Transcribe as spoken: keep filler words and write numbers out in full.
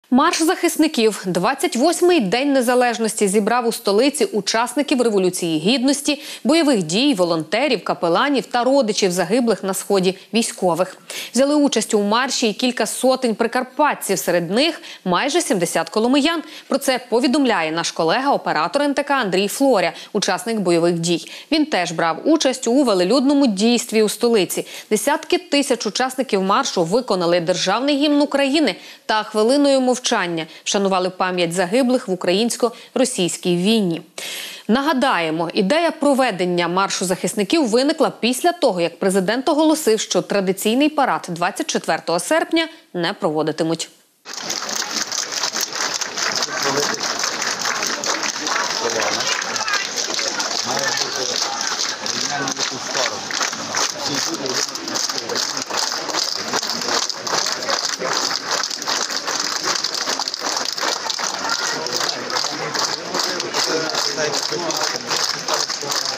Марш захисників двадцять восьмий День Незалежності зібрав у столиці учасників Революції Гідності, бойових дій, волонтерів, капеланів та родичів загиблих на сході військових. Взяли участь у марші і кілька сотень прикарпатців, серед них майже сімдесят коломиян. Про це повідомляє наш колега, оператор ен те ка Андрій Флоря, учасник бойових дій. Він теж брав участь у велелюдному дійстві у столиці. Десятки тисяч учасників маршу виконали державний гімн України та хвилиною мовчання вшанували пам'ять загиблих в українсько-російській війні. Нагадаємо, ідея проведення маршу захисників виникла після того, як президент оголосив, що традиційний парад двадцять четвертого серпня не проводитимуть. Thank you.